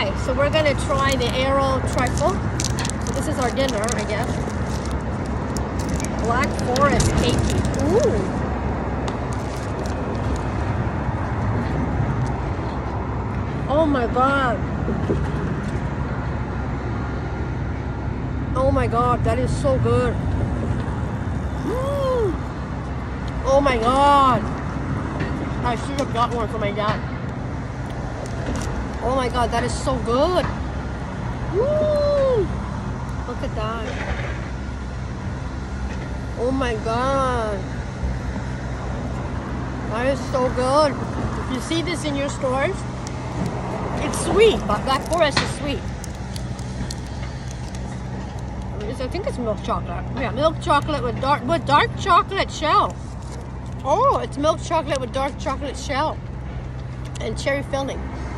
Okay, so we're gonna try the Aero truffle. So this is our dinner, I guess. Black Forest cake. Ooh. Oh my god. Oh my god, that is so good. Mm. Oh my god. I should have got one for my dad. Oh my god, that is so good. Woo! Look at that. Oh my god. That is so good. If you see this in your stores, it's sweet, but Black Forest is sweet. I think it's milk chocolate. Yeah, milk chocolate with dark chocolate shell. Oh, it's milk chocolate with dark chocolate shell and cherry filling.